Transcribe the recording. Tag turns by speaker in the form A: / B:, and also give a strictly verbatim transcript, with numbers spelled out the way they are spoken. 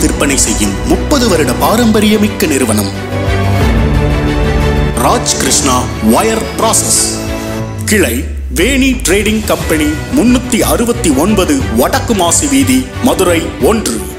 A: விற்பனை செய்யும் முப்பது வருட பாரம்பரியமிக்க நிறுவனம் ராஜ் கிருஷ்ணா வயர் ப்ராசஸ். கிளை வேணி ட்ரேடிங் கம்பெனி, முன்னூத்தி அறுபத்தி ஒன்பது வடக்கு மாசி வீதி, மதுரை ஒன்று.